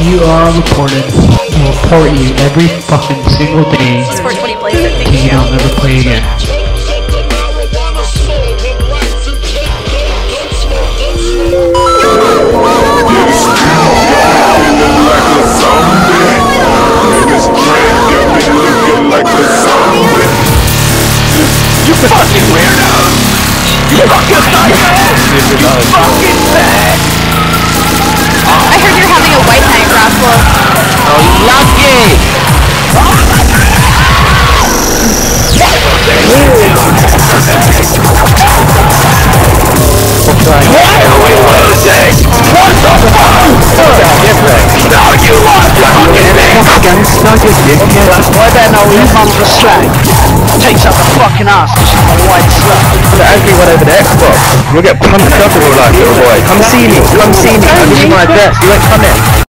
You are reported. We'll report you every fucking single day. Score 20 plays at And you don't ever play again. You fucking weirdo! You fucking psycho! You fucking fag! I heard you're having a white night, Roscoe. Oh, lucky! Why are we losing? What the fuck? No, you lost the fucking thing! Why better know your mum's a slag? Takes up the fucking ass because she's a white slut. The angry one over the Xbox. You'll get pumped up in your life, little boy. Come see me. Come see me. I'll give you my address. You won't come in.